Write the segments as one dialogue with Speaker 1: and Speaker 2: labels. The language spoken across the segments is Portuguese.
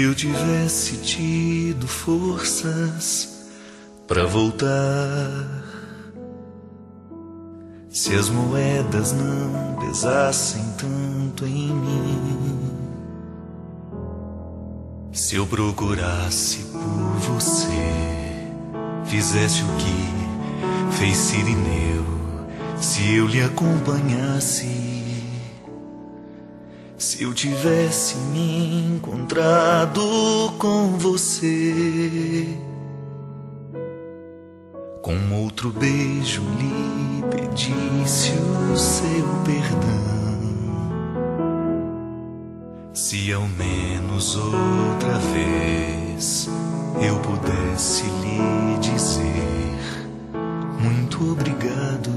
Speaker 1: Se eu tivesse tido forças pra voltar, se as moedas não pesassem tanto em mim, se eu procurasse por você, fizesse o que fez Cirineu, se eu lhe acompanhasse, se eu tivesse me encontrado com você, com outro beijo lhe pedisse o seu perdão, se ao menos outra vez eu pudesse lhe dizer muito obrigado.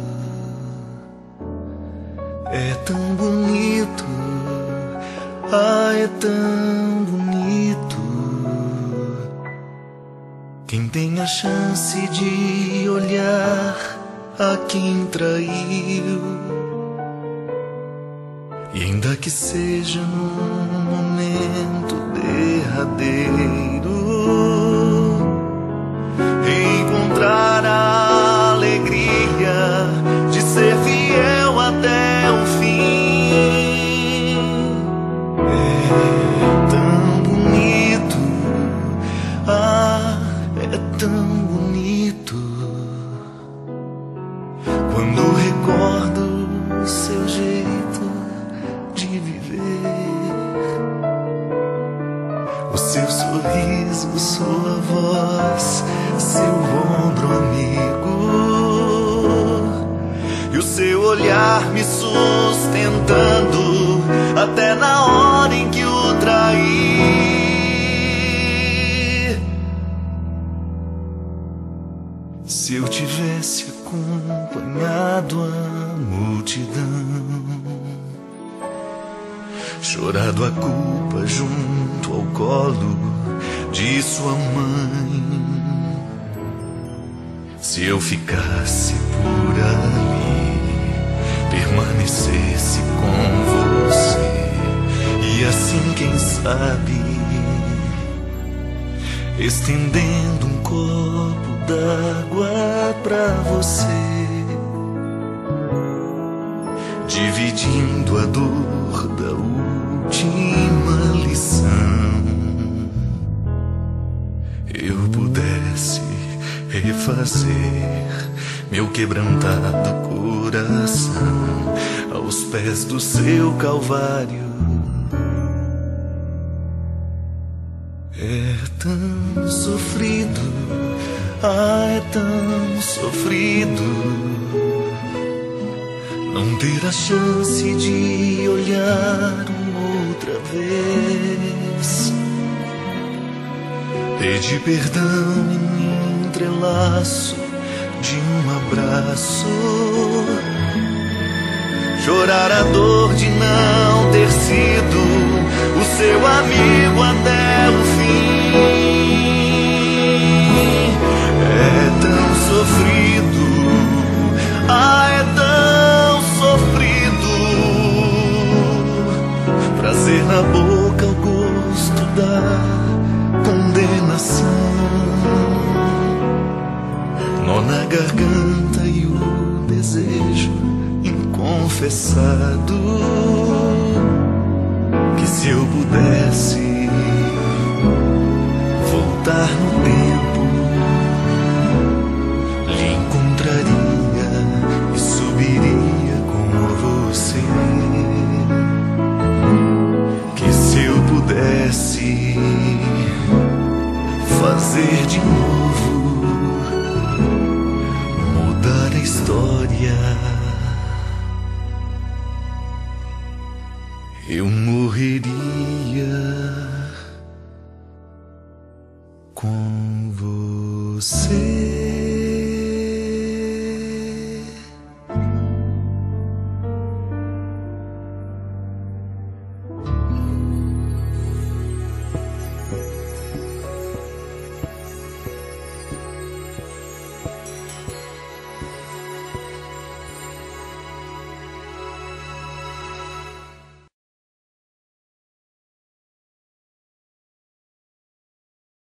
Speaker 1: É tão bonito, é tão bonito quem tem a chance de olhar a quem traiu, e ainda que seja num momento derradeiro, encontrar a alegria de ser fiel até o fim. É tão bonito, é tão bonito quando recordo o seu jeito de viver, o seu sorriso, sua voz, seu ombro amigo, e o seu olhar me sustentando até na hora em que o traí. Se eu tivesse acompanhado a multidão, chorado a culpa junto ao colo de sua mãe, se eu ficasse por ali, permanecesse com você, e assim, quem sabe, estendendo um copo d'água pra você, dividindo a dor da última lição, eu pudesse refazer meu quebrantado coração aos pés do seu calvário. É tão sofrido, é tão sofrido não ter a chance de olhar uma outra vez, pedir perdão em entrelaço de um abraço, chorar a dor de não ter sido o seu amigo até o fim. É tão sofrido, é tão sofrido, prazer na boca, o gosto da condenação, nó na garganta e o desejo inconfessado, que se eu pudesse